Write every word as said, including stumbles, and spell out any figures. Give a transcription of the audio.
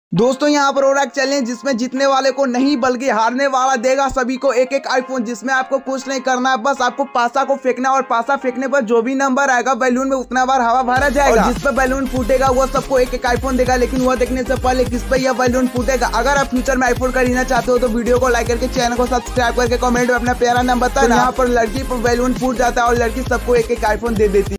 दोस्तों यहाँ पर हो रहा है चैलेंज जिसमें जीतने वाले को नहीं बल्कि हारने वाला देगा सभी को एक एक आईफोन, जिसमें आपको कुछ नहीं करना है, बस आपको पासा को फेंकना है और पासा फेंकने पर जो भी नंबर आएगा बैलून में उतना बार हवा भरा जाएगा और जिस पे बैलून फूटेगा वो सबको एक एक आईफोन देगा। लेकिन वह देखने से पहले किस पे यह बैलून फूटेगा। अगर आप फ्यूचर में आईफोन खरीदना चाहते हो तो वीडियो को लाइक करके चैनल को सब्सक्राइब करके कमेंट में अपना प्यारा नाम बताना। यहाँ पर लड़की पर बैलून फूट जाता है और लड़की सबको एक एक आईफोन दे देती है।